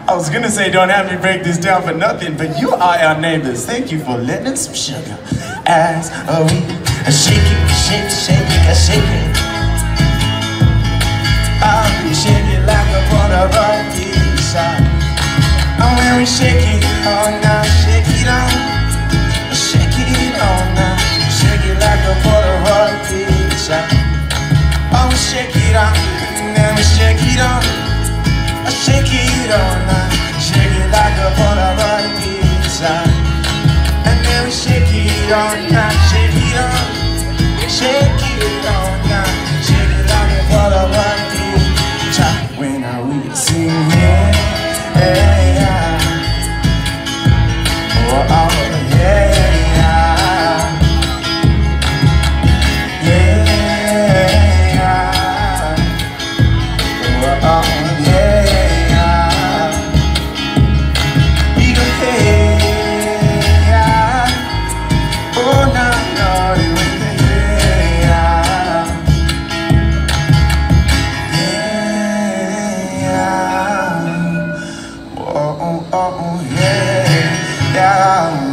I was gonna say don't have me break this down for nothing, but you are our neighbors. Thank you for letting some sugar as we shake it, shake it, shake it, shake it. We shake it like a Polaroid picture. And when we shake it all night, shake it on, shake it all night, shake it like a Polaroid picture. Oh, we shake it on, and then we shake it on, shake it all night, shake it like a Polaroid picture. And then we shake it all night, shake it on, shake it all night, shake it like a Polaroid picture. When I will sing, yeah, yeah, oh, oh, yeah, yeah, oh, oh, yeah, we go, hey, oh, no, no, oh, yeah, yeah.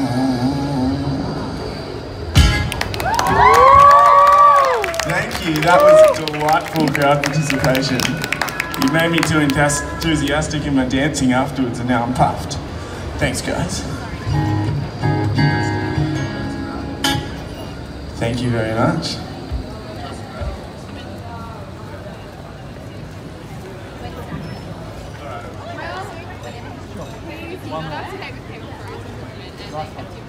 Thank you, that was a delightful crowd participation. You made me too enthusiastic in my dancing afterwards, and now I'm puffed. Thanks, guys. Thank you very much. One more.